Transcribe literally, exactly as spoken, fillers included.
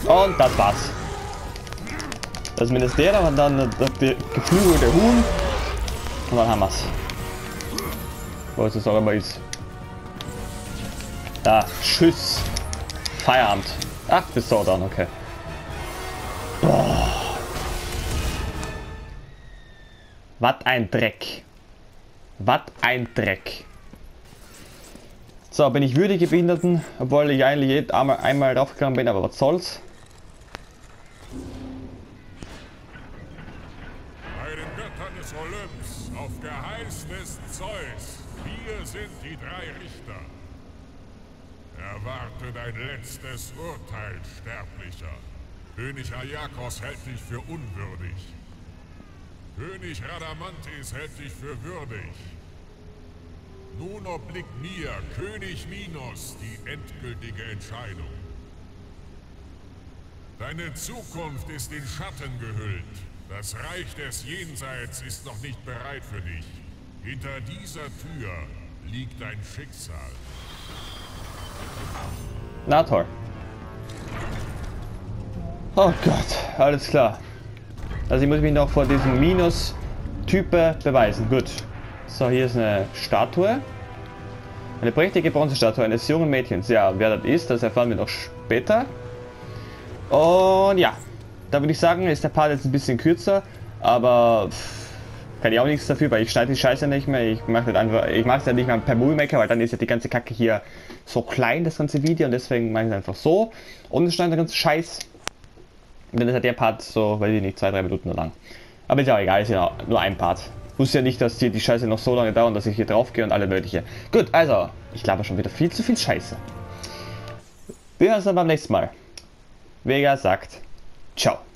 Und das war's. Das Ministerium und dann das geflügelte Huhn. Und dann haben wir's. Wo es auch immer ist. Da, tschüss. Feierabend. Ach, bist du dann, okay. Boah. Was ein Dreck. Was ein Dreck. So, bin ich würdige Behinderten, obwohl ich eigentlich einmal, einmal raufgegangen bin, aber was soll's. Bei den Göttern des Olymps, auf Geheiß des Zeus, wir sind die drei Richter. Erwarte dein letztes Urteil, Sterblicher. König Aiakos hält dich für unwürdig. König Radamantis hält dich für würdig. Nun obliegt mir, König Minos, die endgültige Entscheidung. Deine Zukunft ist in Schatten gehüllt. Das Reich des Jenseits ist noch nicht bereit für dich. Hinter dieser Tür liegt dein Schicksal. Na toll. Oh Gott, alles klar. Also ich muss mich noch vor diesem Minus-Type beweisen. Gut. So, hier ist eine Statue. Eine prächtige Bronzestatue eines jungen Mädchens. Ja, wer das ist, das erfahren wir noch später. Und ja, da würde ich sagen, ist der Part jetzt ein bisschen kürzer, aber pff, kann ich auch nichts dafür, weil ich schneide die Scheiße nicht mehr. Ich mache das einfach, ich mache es ja nicht mal per Movie Maker, weil dann ist ja die ganze Kacke hier so klein, das ganze Video, und deswegen mache ich es einfach so. Und ich schneide den ganzen Scheiß. Und dann ist ja der Part so, weiß ich nicht, zwei, drei Minuten lang. Aber ist ja auch egal, ist ja nur ein Part. Ich wusste ja nicht, dass hier die Scheiße noch so lange dauert, dass ich hier drauf gehe und alle mögliche. Gut, also, ich glaube schon wieder viel zu viel Scheiße. Wir hören uns dann beim nächsten Mal. Vega sagt, ciao.